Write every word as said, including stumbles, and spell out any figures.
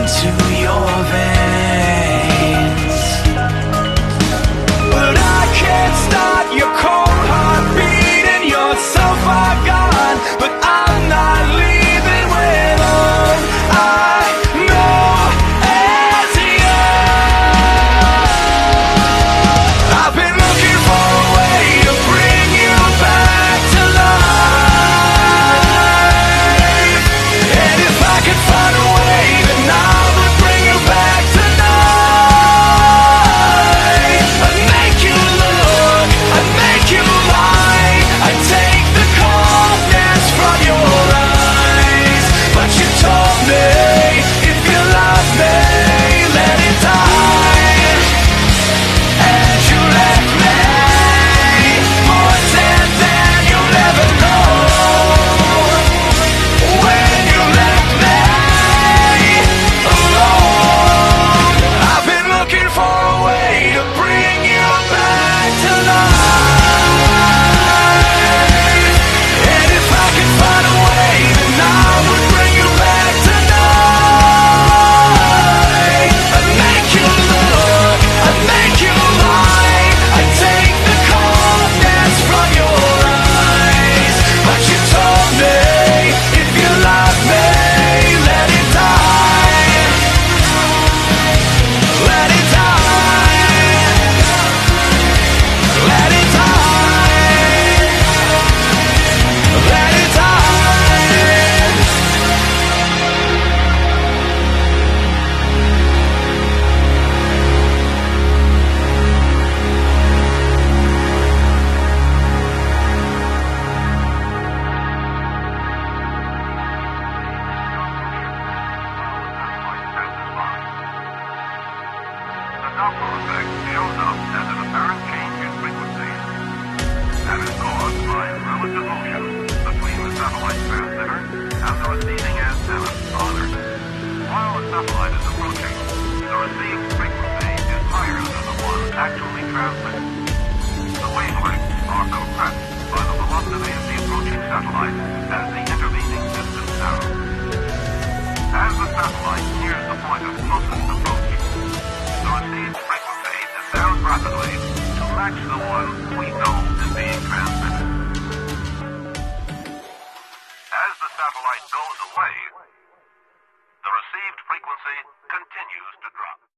into your veins. But I can't start your cold heart beating. You're so far gone, but I'm not leaving when all I know is you. I've been looking for a way to bring you back to life, and if I could find a way, then I would bring you back tonight. I'd make you look, I'd make you lie, I'd take the coldness from your eyes. But you told me, if you love me, let it die. And you left me more sad than you'll ever know. When you left me alone, I've been looking for a way to bring you back to life. And if I could find a way, then I would bring you back tonight. I'd make you look, I'd make you lie, I'd take the coldness from your eyes. But you told me, if you love me, let it die. Let it die. Let it die. Let it die. The Doppler effect shows up as an apparent change in frequency that is caused by relative motion between the satellite transmitter and the receiving antenna on Earth. While the satellite is approaching, the received frequency is higher than the one actually transmitted. The wavelengths are compressed by the velocity of the approaching satellite as the intervening distance narrows. As the satellite nears the point of closest approach, the received frequency descends rapidly to match the one we know is being transmitted. As the satellite goes away, the received frequency continues to drop.